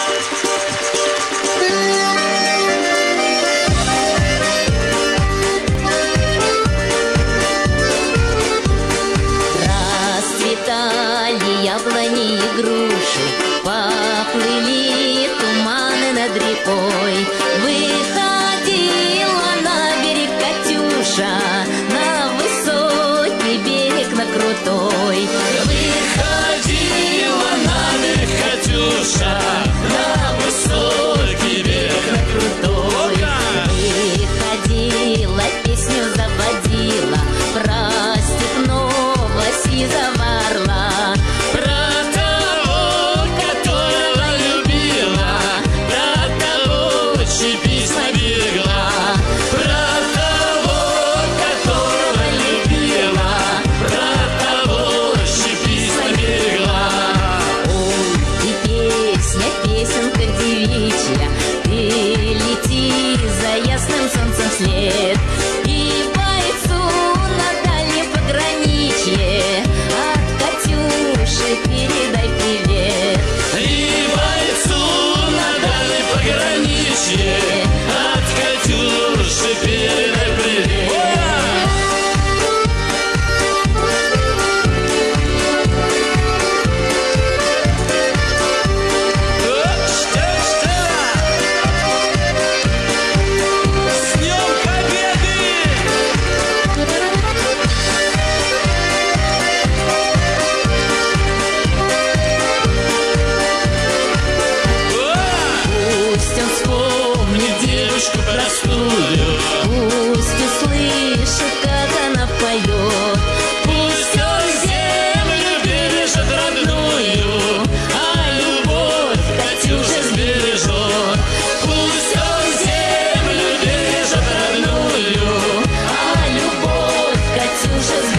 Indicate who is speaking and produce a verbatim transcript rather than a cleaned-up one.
Speaker 1: Расцветали яблони и груши, поплыли туманы над рекой. Выходила на берег Катюша, на высокий берег, на крутой.
Speaker 2: Выходила на берег Катюша, на высокий берег, на крутой.
Speaker 1: Выходила, песню заводила, про степного сизого.
Speaker 2: Про того, которого любила, про того, чьи письма берегла. Про того, которого любила, про того, чьи письма берегла.
Speaker 1: Ой, и песня, песенка девичья, ты лети за ясным солнцем вслед, и бойцу на дальнем пограничье от Катюши передай привет.
Speaker 2: И бойцу на дальнем пограничье от Катюши передай привет. С Днем Победы!
Speaker 1: Пусть он вспомнит
Speaker 2: Девушку простую,
Speaker 1: пусть услышит, как она поет.
Speaker 2: пусть он землю бережет родную, а любовь Катюша сбережет. Пусть он землю бережет родную,
Speaker 1: А любовь Катюша